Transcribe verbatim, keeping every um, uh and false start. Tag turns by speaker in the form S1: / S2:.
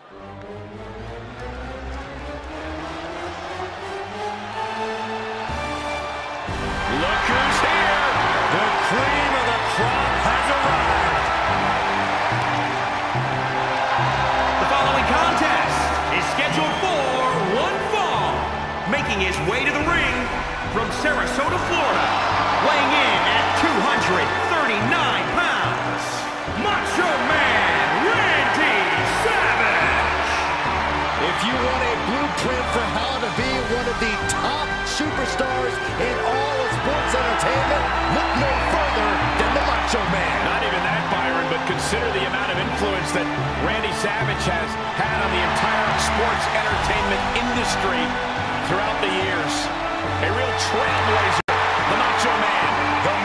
S1: Look who's here! The cream of the crop has arrived!
S2: The following contest is scheduled for one fall. Making his way to the ring from Sarasota, Florida, weighing in at two hundred thirty-nine pounds, Macho Man Randy Savage!
S3: If you want a blueprint for how to be one of the top superstars in all of sports entertainment, look no further than the Macho Man.
S1: Not even that, Byron, but consider the amount of influence that Randy Savage has had on the entire sports entertainment industry throughout the years. A real trailblazer, the Macho Man.
S3: The